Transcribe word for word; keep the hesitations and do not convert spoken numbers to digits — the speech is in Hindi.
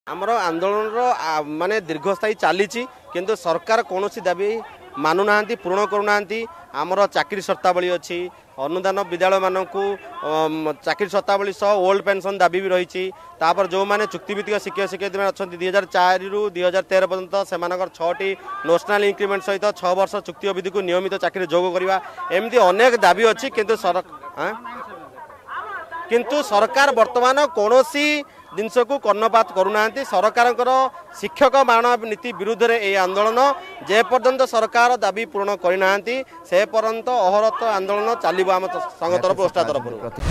आमर आंदोलन माने दीर्घस्थायी चली किंतु सरकार कौन दाबी मानुना पूर्ण करूना आमर चाकरी शर्तावली अच्छी अनुदान विद्यालय मानक चाकरी शर्तावली सह ओल्ड पेंशन दाबी भी रही तापर जो मैंने चुक्तिभित्तिक शिक्षक शिक्षयित्री मैंने अच्छा दुई हजार चार रु दुई हजार तेरह पर्यंत से छटी नेशनल इंक्रीमेंट सहित छः वर्ष चुक्ति अवधि को नियमित चाकरी जोग करवा एमती अनेक दाबी अच्छी किंतु सर किंतु सरकार वर्तमान कौन जिनस को कर्णपात करूना सरकार शिक्षक मारण नीति विरुद्ध रे ए आंदोलन जे पर्यंत सरकार दाबी पूर्ण करना से पर्यंत अहरत आंदोलन चलो आम संघ तरफ ओष्टा तरफ।